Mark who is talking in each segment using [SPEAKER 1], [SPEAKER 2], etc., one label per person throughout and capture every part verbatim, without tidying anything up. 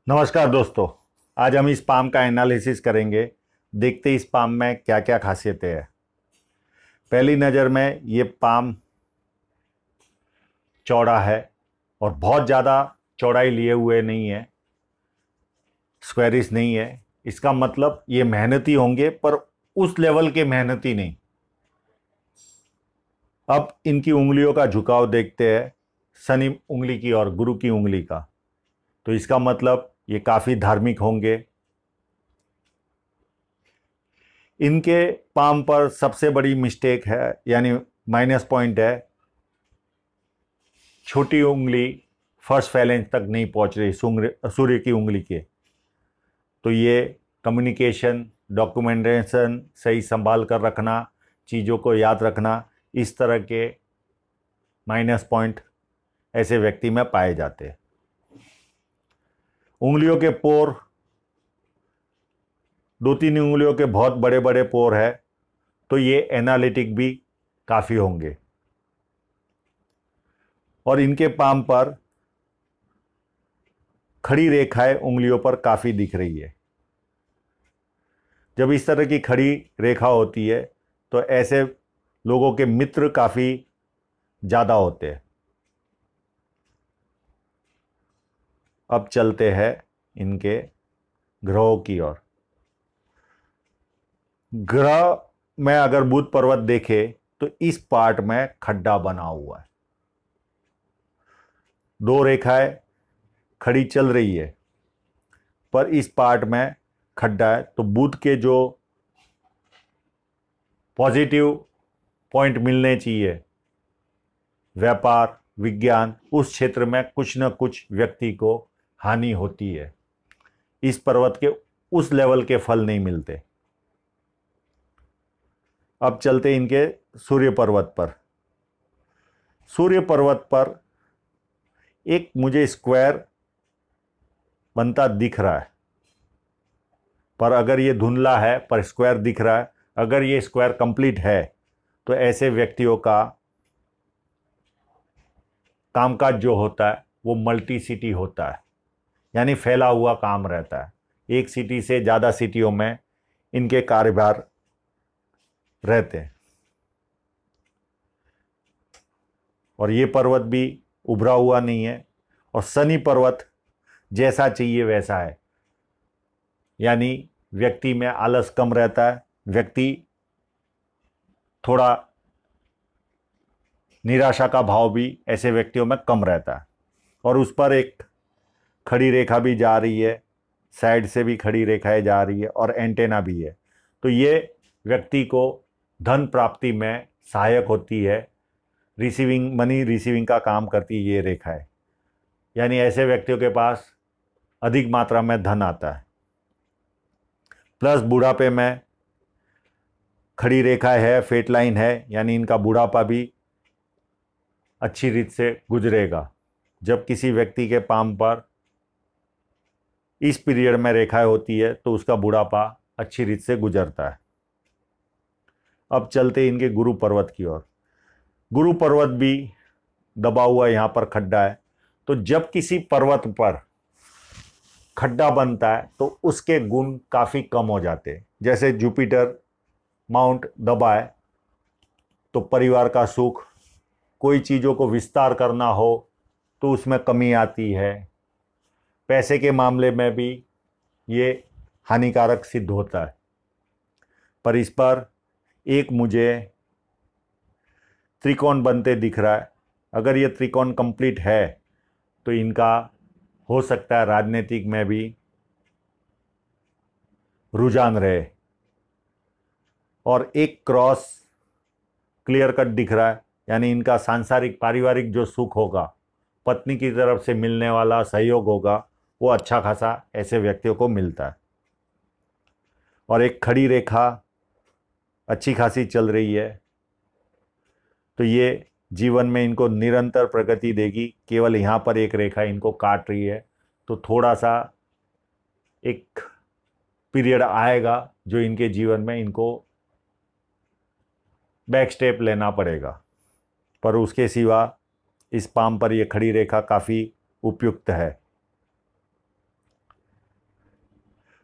[SPEAKER 1] नमस्कार दोस्तों। आज हम इस पाम का एनालिसिस करेंगे। देखते इस पाम में क्या क्या खासियतें हैं। पहली नज़र में ये पाम चौड़ा है और बहुत ज़्यादा चौड़ाई लिए हुए नहीं है, स्क्वेरिश नहीं है। इसका मतलब ये मेहनती होंगे पर उस लेवल के मेहनती नहीं। अब इनकी उंगलियों का झुकाव देखते हैं, शनि उंगली की और गुरु की उंगली का। तो इसका मतलब ये काफ़ी धार्मिक होंगे। इनके पाम पर सबसे बड़ी मिस्टेक है यानी माइनस पॉइंट है, छोटी उंगली फर्स्ट फैलेंज तक नहीं पहुंच रही सूर्य की उंगली के। तो ये कम्युनिकेशन, डॉक्यूमेंटेशन सही संभाल कर रखना, चीज़ों को याद रखना, इस तरह के माइनस पॉइंट ऐसे व्यक्ति में पाए जाते हैं। उंगलियों के पोर, दो तीन उंगलियों के बहुत बड़े बड़े पोर है, तो ये एनालिटिक भी काफ़ी होंगे। और इनके पाम पर खड़ी रेखाएं उंगलियों पर काफ़ी दिख रही है। जब इस तरह की खड़ी रेखा होती है तो ऐसे लोगों के मित्र काफ़ी ज़्यादा होते हैं। अब चलते हैं इनके ग्रहों की ओर। ग्रह में अगर बुध पर्वत देखे तो इस पार्ट में खड्डा बना हुआ है, दो रेखाएं खड़ी चल रही है पर इस पार्ट में खड्डा है। तो बुध के जो पॉजिटिव पॉइंट मिलने चाहिए, व्यापार, विज्ञान, उस क्षेत्र में कुछ न कुछ व्यक्ति को हानि होती है। इस पर्वत के उस लेवल के फल नहीं मिलते। अब चलते इनके सूर्य पर्वत पर। सूर्य पर्वत पर एक मुझे स्क्वायर बनता दिख रहा है, पर अगर ये धुंधला है पर स्क्वायर दिख रहा है। अगर ये स्क्वायर कंप्लीट है तो ऐसे व्यक्तियों का कामकाज जो होता है वो मल्टी सिटी होता है, यानी फैला हुआ काम रहता है। एक सिटी से ज़्यादा सिटियों में इनके कार्यभार रहते हैं। और ये पर्वत भी उभरा हुआ नहीं है और शनि पर्वत जैसा चाहिए वैसा है, यानी व्यक्ति में आलस कम रहता है, व्यक्ति थोड़ा निराशा का भाव भी ऐसे व्यक्तियों में कम रहता है। और उस पर एक खड़ी रेखा भी जा रही है, साइड से भी खड़ी रेखाएं जा रही है और एंटेना भी है। तो ये व्यक्ति को धन प्राप्ति में सहायक होती है, रिसीविंग मनी रिसीविंग का काम करती है ये रेखाएं, यानी ऐसे व्यक्तियों के पास अधिक मात्रा में धन आता है। प्लस बुढ़ापे में खड़ी रेखा है, फेट लाइन है, यानी इनका बुढ़ापा भी अच्छी रीत से गुजरेगा। जब किसी व्यक्ति के पाम पर इस पीरियड में रेखाएं होती है तो उसका बुढ़ापा अच्छी रीत से गुजरता है। अब चलते इनके गुरु पर्वत की ओर। गुरु पर्वत भी दबा हुआ यहाँ पर खड्डा है। तो जब किसी पर्वत पर खड्डा बनता है तो उसके गुण काफ़ी कम हो जाते हैं। जैसे जुपिटर माउंट दबा है तो परिवार का सुख, कोई चीज़ों को विस्तार करना हो तो उसमें कमी आती है। पैसे के मामले में भी ये हानिकारक सिद्ध होता है। पर इस पर एक मुझे त्रिकोण बनते दिख रहा है। अगर ये त्रिकोण कंप्लीट है तो इनका हो सकता है राजनीतिक में भी रुझान रहे। और एक क्रॉस क्लियर कट दिख रहा है, यानी इनका सांसारिक पारिवारिक जो सुख होगा, पत्नी की तरफ से मिलने वाला सहयोग होगा, वो अच्छा खासा ऐसे व्यक्तियों को मिलता है। और एक खड़ी रेखा अच्छी खासी चल रही है, तो ये जीवन में इनको निरंतर प्रगति देगी। केवल यहाँ पर एक रेखा इनको काट रही है, तो थोड़ा सा एक पीरियड आएगा जो इनके जीवन में इनको बैक स्टेप लेना पड़ेगा। पर उसके सिवा इस पाम पर यह खड़ी रेखा काफ़ी उपयुक्त है।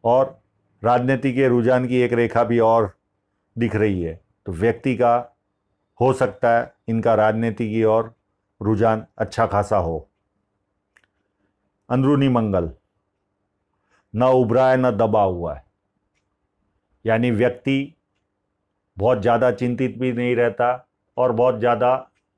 [SPEAKER 1] और राजनीति के रुझान की एक रेखा भी और दिख रही है। तो व्यक्ति का हो सकता है इनका राजनीति की ओर रुझान अच्छा खासा हो। अंदरूनी मंगल न उभरा है न दबा हुआ है, यानी व्यक्ति बहुत ज़्यादा चिंतित भी नहीं रहता और बहुत ज़्यादा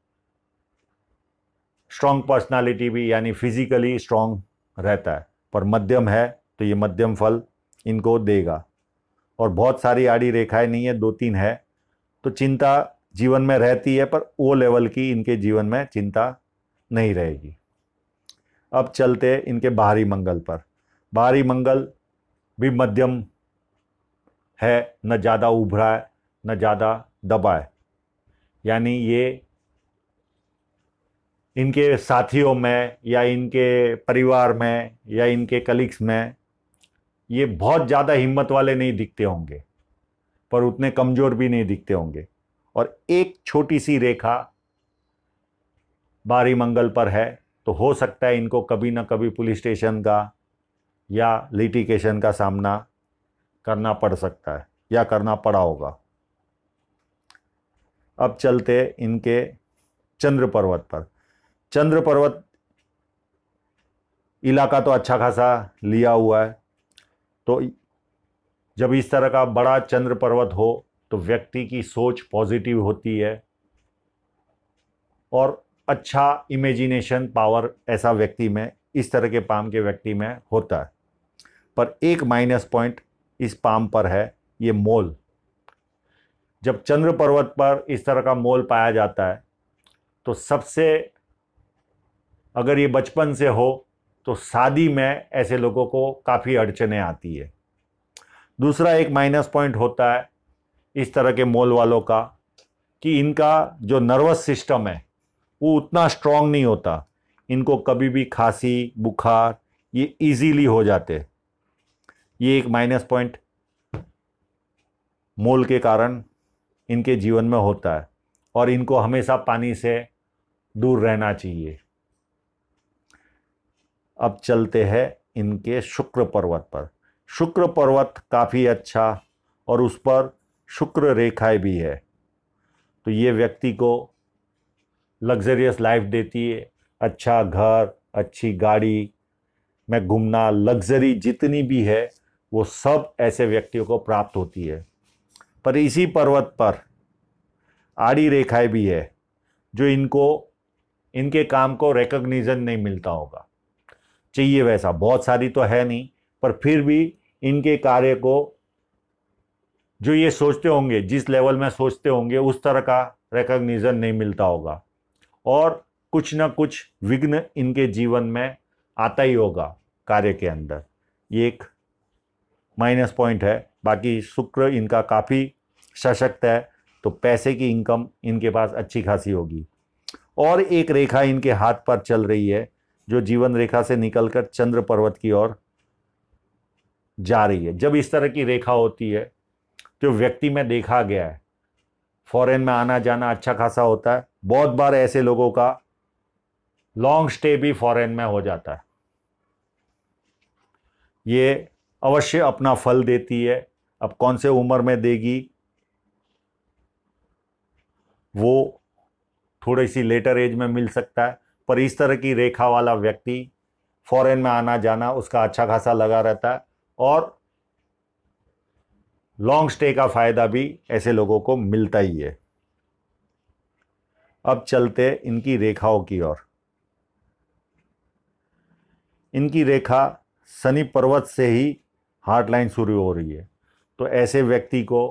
[SPEAKER 1] स्ट्रॉन्ग पर्सनालिटी भी यानी फिजिकली स्ट्रॉन्ग रहता है, पर मध्यम है तो ये मध्यम फल इनको देगा। और बहुत सारी आड़ी रेखाएं नहीं है, दो तीन है, तो चिंता जीवन में रहती है पर वो लेवल की इनके जीवन में चिंता नहीं रहेगी। अब चलते इनके बाहरी मंगल पर। बाहरी मंगल भी मध्यम है, न ज़्यादा उभरा है न ज़्यादा दबा है, यानी ये इनके साथियों में या इनके परिवार में या इनके कलीग्स में ये बहुत ज़्यादा हिम्मत वाले नहीं दिखते होंगे, पर उतने कमज़ोर भी नहीं दिखते होंगे। और एक छोटी सी रेखा बाहरी मंगल पर है, तो हो सकता है इनको कभी ना कभी पुलिस स्टेशन का या लिटिगेशन का सामना करना पड़ सकता है या करना पड़ा होगा। अब चलते इनके चंद्र पर्वत पर। चंद्र पर्वत इलाका तो अच्छा खासा लिया हुआ है, तो जब इस तरह का बड़ा चंद्र पर्वत हो तो व्यक्ति की सोच पॉजिटिव होती है और अच्छा इमेजिनेशन पावर ऐसा व्यक्ति में, इस तरह के पाम के व्यक्ति में होता है। पर एक माइनस पॉइंट इस पाम पर है, ये मोल। जब चंद्र पर्वत पर इस तरह का मोल पाया जाता है तो सबसे, अगर ये बचपन से हो तो शादी में ऐसे लोगों को काफ़ी अड़चनें आती है। दूसरा एक माइनस पॉइंट होता है इस तरह के मोल वालों का कि इनका जो नर्वस सिस्टम है वो उतना स्ट्रांग नहीं होता, इनको कभी भी खांसी बुखार ये इजीली हो जाते। ये एक माइनस पॉइंट मोल के कारण इनके जीवन में होता है और इनको हमेशा पानी से दूर रहना चाहिए। अब चलते हैं इनके शुक्र पर्वत पर। शुक्र पर्वत काफ़ी अच्छा और उस पर शुक्र रेखाएं भी है, तो ये व्यक्ति को लग्जरियस लाइफ देती है। अच्छा घर, अच्छी गाड़ी में घूमना, लग्जरी जितनी भी है वो सब ऐसे व्यक्तियों को प्राप्त होती है। पर इसी पर्वत पर आड़ी रेखाएं भी है जो इनको, इनके काम को रिकॉग्निशन नहीं मिलता होगा, चाहिए वैसा, बहुत सारी तो है नहीं, पर फिर भी इनके कार्य को जो ये सोचते होंगे, जिस लेवल में सोचते होंगे उस तरह का रिकॉग्निशन नहीं मिलता होगा और कुछ ना कुछ विघ्न इनके जीवन में आता ही होगा कार्य के अंदर। ये एक माइनस पॉइंट है। बाकी शुक्र इनका काफ़ी सशक्त है, तो पैसे की इनकम इनके पास अच्छी खासी होगी। और एक रेखा इनके हाथ पर चल रही है जो जीवन रेखा से निकलकर चंद्र पर्वत की ओर जा रही है। जब इस तरह की रेखा होती है तो व्यक्ति में देखा गया है फॉरेन में आना जाना अच्छा खासा होता है। बहुत बार ऐसे लोगों का लॉन्ग स्टे भी फॉरेन में हो जाता है। ये अवश्य अपना फल देती है। अब कौन से उम्र में देगी वो थोड़ी सी लेटर एज में मिल सकता है, पर इस तरह की रेखा वाला व्यक्ति फॉरेन में आना जाना उसका अच्छा खासा लगा रहता है और लॉन्ग स्टे का फायदा भी ऐसे लोगों को मिलता ही है। अब चलते इनकी रेखाओं की ओर। इनकी रेखा शनि पर्वत से ही हार्ट लाइन शुरू हो रही है, तो ऐसे व्यक्ति को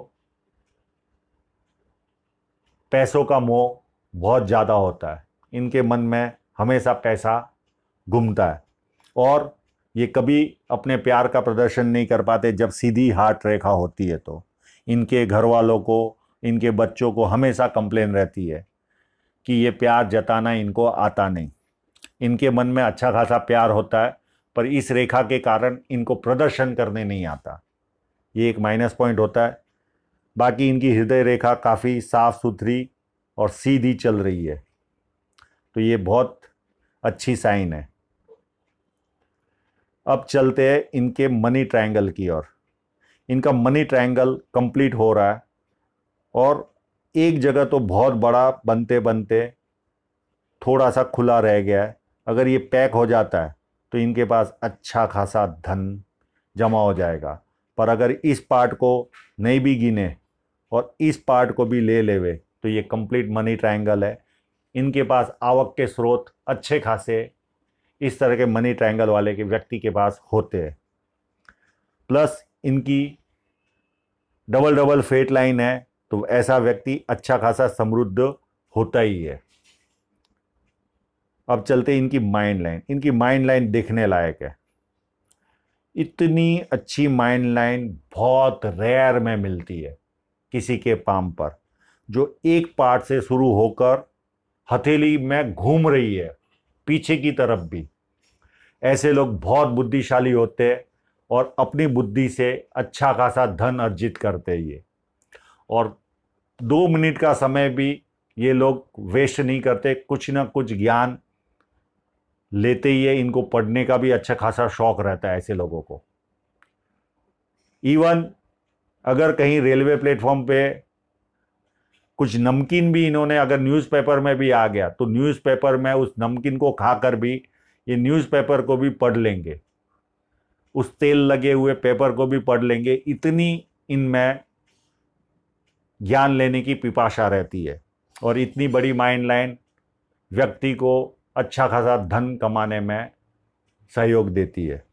[SPEAKER 1] पैसों का मोह बहुत ज़्यादा होता है। इनके मन में हमेशा पैसा घूमता है और ये कभी अपने प्यार का प्रदर्शन नहीं कर पाते। जब सीधी हार्ट रेखा होती है तो इनके घर वालों को, इनके बच्चों को हमेशा कंप्लेन रहती है कि ये प्यार जताना इनको आता नहीं। इनके मन में अच्छा खासा प्यार होता है, पर इस रेखा के कारण इनको प्रदर्शन करने नहीं आता। ये एक माइनस पॉइंट होता है। बाकी इनकी हृदय रेखा काफ़ी साफ सुथरी और सीधी चल रही है, तो ये बहुत अच्छी साइन है। अब चलते हैं इनके मनी ट्रायंगल की ओर। इनका मनी ट्रायंगल कंप्लीट हो रहा है और एक जगह तो बहुत बड़ा बनते बनते थोड़ा सा खुला रह गया है। अगर ये पैक हो जाता है तो इनके पास अच्छा खासा धन जमा हो जाएगा। पर अगर इस पार्ट को नहीं भी गिने और इस पार्ट को भी ले लेवे तो ये कंप्लीट मनी ट्रायंगल है। इनके पास आवक के स्रोत अच्छे खासे इस तरह के मनी ट्रायंगल वाले के व्यक्ति के पास होते हैं। प्लस इनकी डबल डबल फेट लाइन है तो ऐसा व्यक्ति अच्छा खासा समृद्ध होता ही है। अब चलते इनकी माइंड लाइन। इनकी माइंड लाइन देखने लायक है। इतनी अच्छी माइंड लाइन बहुत रेयर में मिलती है किसी के पाम पर, जो एक पार्ट से शुरू होकर हथेली में घूम रही है पीछे की तरफ भी। ऐसे लोग बहुत बुद्धिशाली होते हैं और अपनी बुद्धि से अच्छा खासा धन अर्जित करते हैं ये। और दो मिनट का समय भी ये लोग वेस्ट नहीं करते, कुछ ना कुछ ज्ञान लेते ही है। इनको पढ़ने का भी अच्छा खासा शौक रहता है ऐसे लोगों को। इवन अगर कहीं रेलवे प्लेटफॉर्म पे कुछ नमकीन भी इन्होंने अगर न्यूज़पेपर में भी आ गया तो न्यूज़पेपर में उस नमकीन को खाकर भी ये न्यूज़पेपर को भी पढ़ लेंगे, उस तेल लगे हुए पेपर को भी पढ़ लेंगे। इतनी इनमें ज्ञान लेने की पिपाशा रहती है और इतनी बड़ी माइंड लाइन व्यक्ति को अच्छा खासा धन कमाने में सहयोग देती है।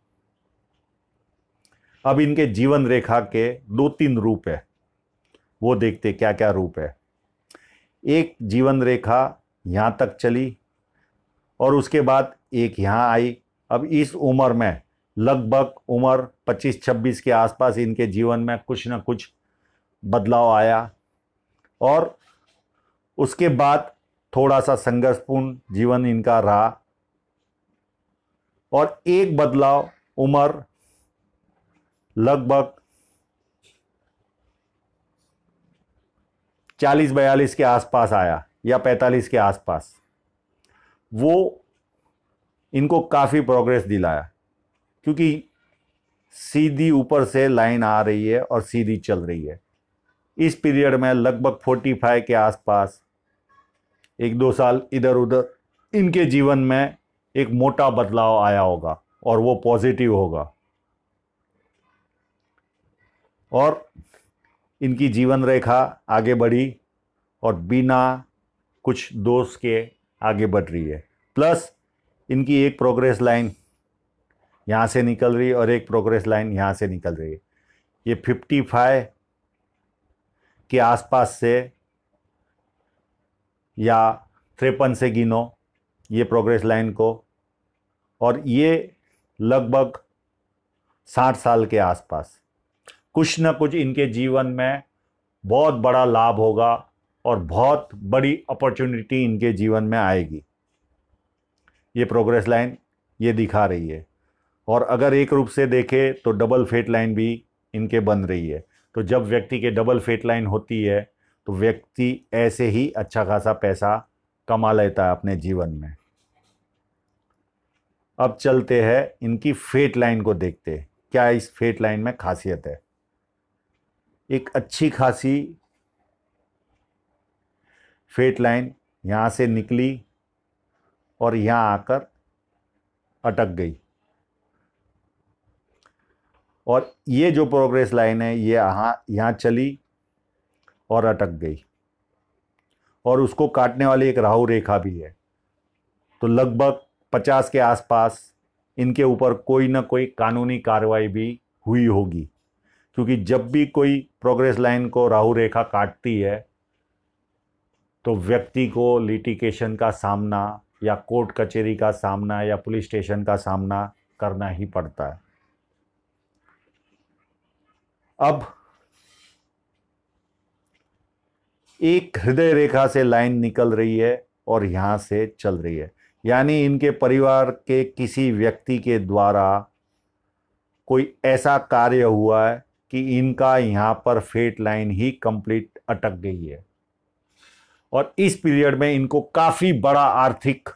[SPEAKER 1] अब इनके जीवन रेखा के दो तीन रूप है, वो देखते क्या क्या रूप है। एक जीवन रेखा यहाँ तक चली और उसके बाद एक यहाँ आई। अब इस उम्र में लगभग उम्र पच्चीस छब्बीस के आसपास इनके जीवन में कुछ ना कुछ बदलाव आया और उसके बाद थोड़ा सा संघर्षपूर्ण जीवन इनका रहा। और एक बदलाव उम्र लगभग चालीस बयालीस के आसपास आया या पैंतालीस के आसपास, वो इनको काफ़ी प्रोग्रेस दिलाया क्योंकि सीधी ऊपर से लाइन आ रही है और सीधी चल रही है। इस पीरियड में लगभग पैंतालीस के आसपास एक दो साल इधर उधर इनके जीवन में एक मोटा बदलाव आया होगा और वो पॉजिटिव होगा। और इनकी जीवन रेखा आगे बढ़ी और बिना कुछ दोष के आगे बढ़ रही है। प्लस इनकी एक प्रोग्रेस लाइन यहाँ से निकल रही है और एक प्रोग्रेस लाइन यहाँ से निकल रही है। ये पचपन के आसपास से या तिरपन से गिनो ये प्रोग्रेस लाइन को, और ये लगभग साठ साल के आसपास कुछ न कुछ इनके जीवन में बहुत बड़ा लाभ होगा और बहुत बड़ी अपॉर्चुनिटी इनके जीवन में आएगी। ये प्रोग्रेस लाइन ये दिखा रही है। और अगर एक रूप से देखें तो डबल फेट लाइन भी इनके बन रही है। तो जब व्यक्ति के डबल फेट लाइन होती है तो व्यक्ति ऐसे ही अच्छा खासा पैसा कमा लेता है अपने जीवन में। अब चलते हैं इनकी फेट लाइन को देखते हैं, क्या इस फेट लाइन में खासियत है। एक अच्छी खासी फेट लाइन यहाँ से निकली और यहाँ आकर अटक गई, और ये जो प्रोग्रेस लाइन है ये यहाँ यहाँ चली और अटक गई, और उसको काटने वाली एक राहु रेखा भी है। तो लगभग पचास के आसपास इनके ऊपर कोई ना कोई कानूनी कार्रवाई भी हुई होगी, क्योंकि जब भी कोई प्रोग्रेस लाइन को राहु रेखा काटती है तो व्यक्ति को लिटिगेशन का सामना या कोर्ट कचहरी का सामना या पुलिस स्टेशन का सामना करना ही पड़ता है। अब एक हृदय रेखा से लाइन निकल रही है और यहाँ से चल रही है, यानी इनके परिवार के किसी व्यक्ति के द्वारा कोई ऐसा कार्य हुआ है कि इनका यहाँ पर फेट लाइन ही कंप्लीट अटक गई है। और इस पीरियड में इनको काफ़ी बड़ा आर्थिक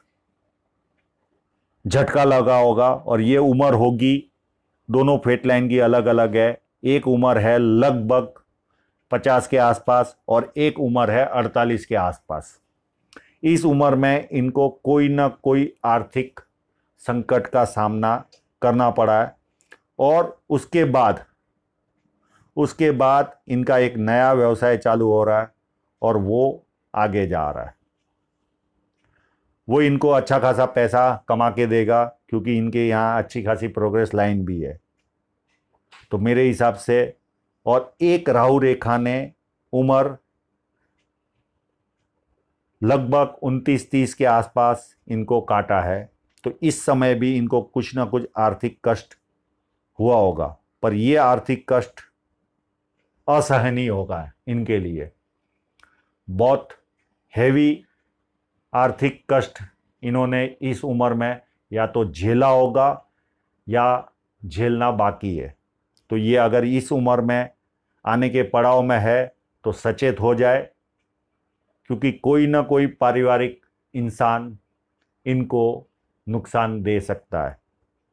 [SPEAKER 1] झटका लगा होगा, और ये उम्र होगी, दोनों फेट लाइन की अलग अलग है, एक उम्र है लगभग पचास के आसपास और एक उम्र है अड़तालीस के आसपास। इस उम्र में इनको कोई ना कोई आर्थिक संकट का सामना करना पड़ा है और उसके बाद उसके बाद इनका एक नया व्यवसाय चालू हो रहा है और वो आगे जा रहा है। वो इनको अच्छा खासा पैसा कमा के देगा क्योंकि इनके यहाँ अच्छी खासी प्रोग्रेस लाइन भी है। तो मेरे हिसाब से, और एक राहु रेखा ने उम्र लगभग उनतीस तीस के आसपास इनको काटा है, तो इस समय भी इनको कुछ ना कुछ आर्थिक कष्ट हुआ होगा, पर ये आर्थिक कष्ट असहनीय होगा इनके लिए। बहुत हैवी आर्थिक कष्ट इन्होंने इस उम्र में या तो झेला होगा या झेलना बाकी है। तो ये अगर इस उम्र में आने के पड़ाव में है तो सचेत हो जाए, क्योंकि कोई ना कोई पारिवारिक इंसान इनको नुकसान दे सकता है।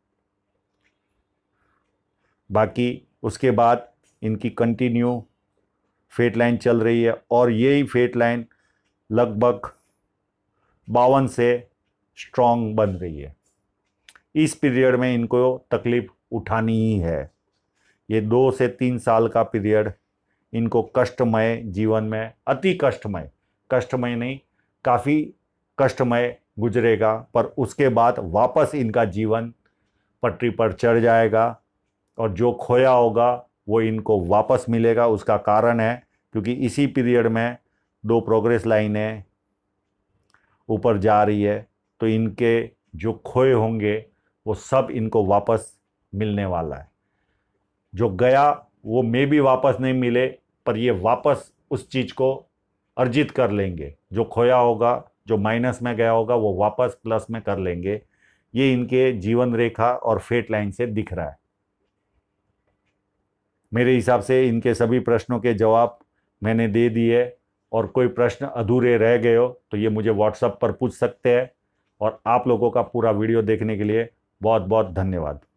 [SPEAKER 1] बाकी उसके बाद इनकी कंटिन्यू फेट लाइन चल रही है और यही फेट लाइन लगभग बावन से स्ट्रॉन्ग बन रही है। इस पीरियड में इनको तकलीफ उठानी ही है। ये दो से तीन साल का पीरियड इनको कष्टमय जीवन में, अति कष्टमय, कष्टमय नहीं काफ़ी कष्टमय गुजरेगा, पर उसके बाद वापस इनका जीवन पटरी पर चढ़ जाएगा और जो खोया होगा वो इनको वापस मिलेगा। उसका कारण है क्योंकि इसी पीरियड में दो प्रोग्रेस लाइनें ऊपर जा रही है, तो इनके जो खोए होंगे वो सब इनको वापस मिलने वाला है। जो गया वो मे भी वापस नहीं मिले, पर ये वापस उस चीज़ को अर्जित कर लेंगे। जो खोया होगा, जो माइनस में गया होगा, वो वापस प्लस में कर लेंगे। ये इनके जीवन रेखा और फेट लाइन से दिख रहा है। मेरे हिसाब से इनके सभी प्रश्नों के जवाब मैंने दे दिए, और कोई प्रश्न अधूरे रह गए हो तो ये मुझे व्हाट्सएप पर पूछ सकते हैं। और आप लोगों का पूरा वीडियो देखने के लिए बहुत बहुत धन्यवाद।